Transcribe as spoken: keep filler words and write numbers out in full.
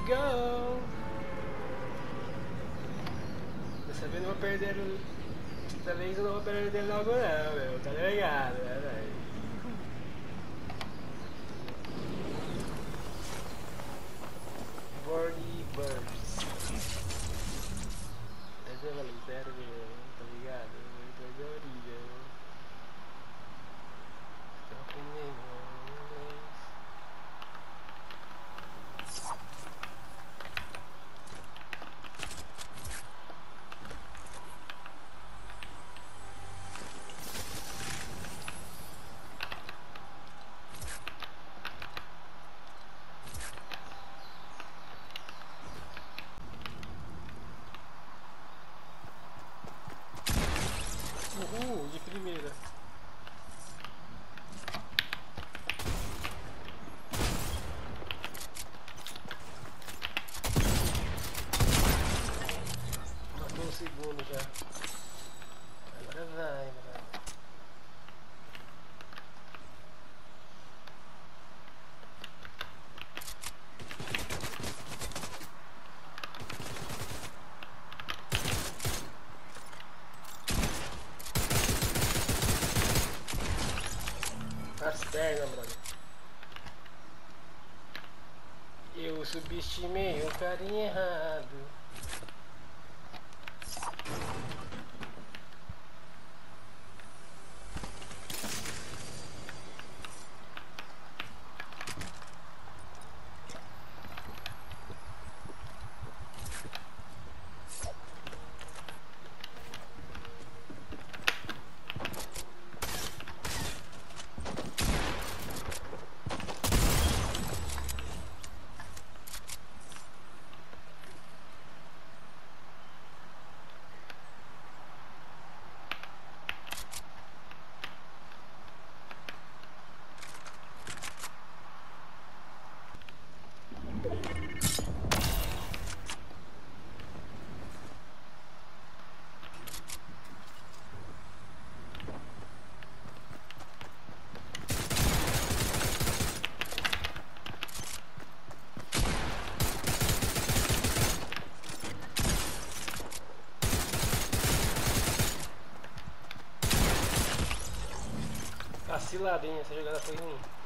go! Dessa vez não vou perder o... Dessa vez eu não vou perder logo não, meu. Tá ligado, né, velho? Bordy Birds. Essa é a lanterna, meu. Tá ligado? Muito de orelha. Tô aprendendo inglês. Uhul, de primeira. Matou um segundo já. Agora vai, mano. As pernas, brother. Eu subestimei o carinha errado. Vacilada, hein? Essa jogada foi ruim.